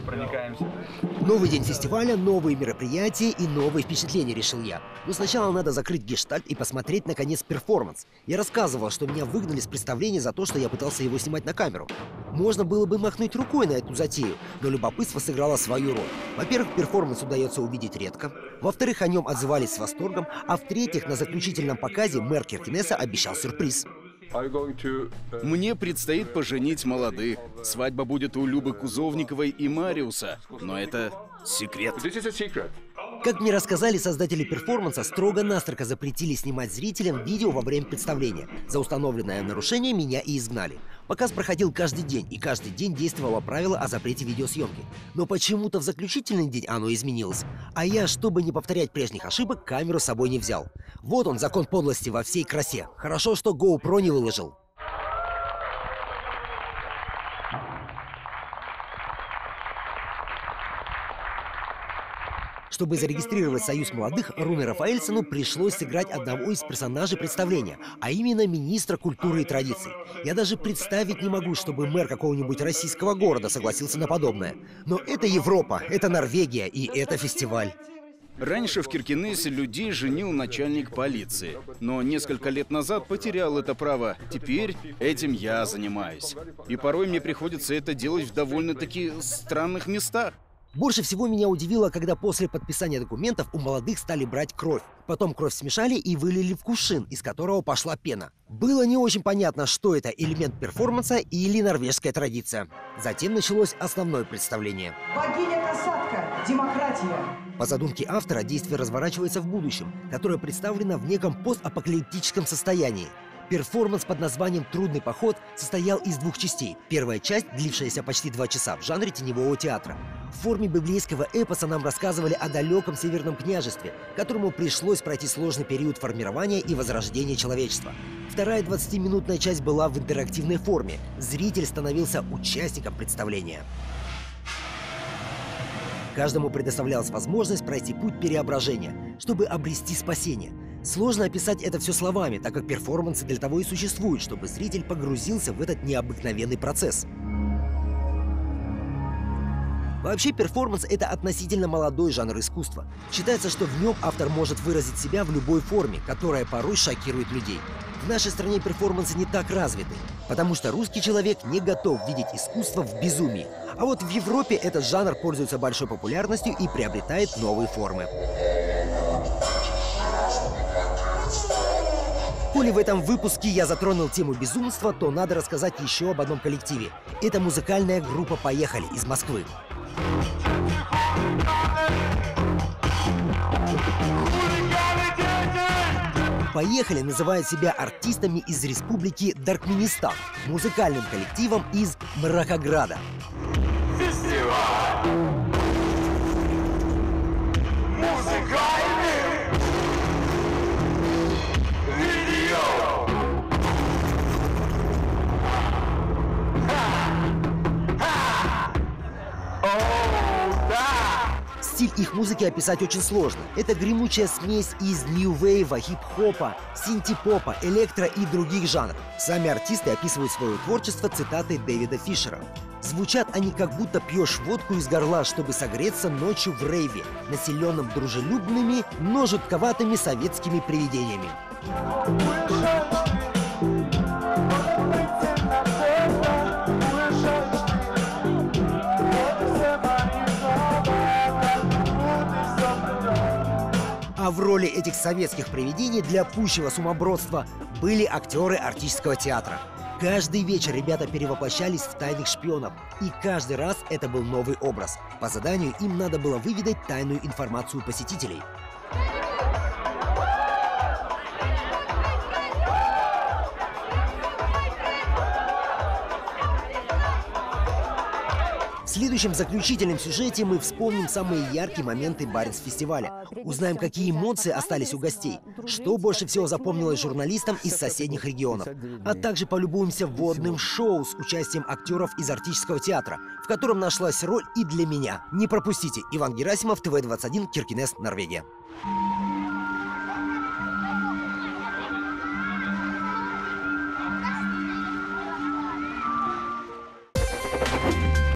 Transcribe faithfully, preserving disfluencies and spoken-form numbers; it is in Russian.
проникаемся. Новый день фестиваля, новые мероприятия и новые впечатления, решил я. Но сначала надо закрыть гештальт и посмотреть, наконец, перформанс. Я рассказывал, что меня выгнали с представления за то, что я пытался его снимать на камеру. Можно было бы махнуть рукой на эту затею, но любопытство сыграло свою роль. Во-первых, перформанс удается увидеть редко. Во-вторых, о нем отзывались с восторгом. А в-третьих, на заключительном показе мэр Киркенеса обещал сюрприз. Мне предстоит поженить молодых. Свадьба будет у Любы Кузовниковой и Мариуса. Но это секрет. Как мне рассказали, создатели перформанса строго-настрого запретили снимать зрителям видео во время представления. За установленное нарушение меня и изгнали. Показ проходил каждый день, и каждый день действовало правило о запрете видеосъемки. Но почему-то в заключительный день оно изменилось. А я, чтобы не повторять прежних ошибок, камеру с собой не взял. Вот он, закон подлости во всей красе. Хорошо, что GoPro не выложил. Чтобы зарегистрировать союз молодых, Руне Рафаэльсону пришлось сыграть одного из персонажей представления, а именно министра культуры и традиций. Я даже представить не могу, чтобы мэр какого-нибудь российского города согласился на подобное. Но это Европа, это Норвегия и это фестиваль. Раньше в Киркенесе людей женил начальник полиции. Но несколько лет назад потерял это право. Теперь этим я занимаюсь. И порой мне приходится это делать в довольно-таки странных местах. Больше всего меня удивило, когда после подписания документов у молодых стали брать кровь. Потом кровь смешали и вылили в кувшин, из которого пошла пена. Было не очень понятно, что это элемент перформанса или норвежская традиция. Затем началось основное представление. Богиня-касатка. Демократия. По задумке автора, действие разворачивается в будущем, которое представлено в неком постапокалиптическом состоянии. Перформанс под названием «Трудный поход» состоял из двух частей. Первая часть, длившаяся почти два часа, в жанре теневого театра. В форме библейского эпоса нам рассказывали о далеком Северном княжестве, которому пришлось пройти сложный период формирования и возрождения человечества. Вторая двадцатиминутная часть была в интерактивной форме. Зритель становился участником представления. Каждому предоставлялась возможность пройти путь переображения, чтобы обрести спасение. Сложно описать это все словами, так как перформансы для того и существуют, чтобы зритель погрузился в этот необыкновенный процесс. Вообще, перформанс — это относительно молодой жанр искусства. Считается, что в нем автор может выразить себя в любой форме, которая порой шокирует людей. В нашей стране перформансы не так развиты, потому что русский человек не готов видеть искусство в безумии. А вот в Европе этот жанр пользуется большой популярностью и приобретает новые формы. Коли в этом выпуске я затронул тему безумства, то надо рассказать еще об одном коллективе. Это музыкальная группа «Поехали» из Москвы. «Поехали» называют себя артистами из республики Даркменистан, музыкальным коллективом из Мракограда. Фестиваль! Музыкальный! Видео! Оу, да! Стиль их музыки описать очень сложно. Это гремучая смесь из нью-вейва, хип-хопа, синти-попа, электро и других жанров. Сами артисты описывают свое творчество цитатой Дэвида Фишера. Звучат они, как будто пьешь водку из горла, чтобы согреться ночью в рейве, населенном дружелюбными, но жутковатыми советскими привидениями. А в роли этих советских привидений для пущего сумасбродства были актеры артистского театра. Каждый вечер ребята перевоплощались в тайных шпионов, и каждый раз это был новый образ. По заданию им надо было выведать тайную информацию посетителей. В следующем заключительном сюжете мы вспомним самые яркие моменты Баренц-фестиваля. Узнаем, какие эмоции остались у гостей, что больше всего запомнилось журналистам из соседних регионов. А также полюбуемся водным шоу с участием актеров из артистского театра, в котором нашлась роль и для меня. Не пропустите. Иван Герасимов, ТВ двадцать один, Киркенес, Норвегия.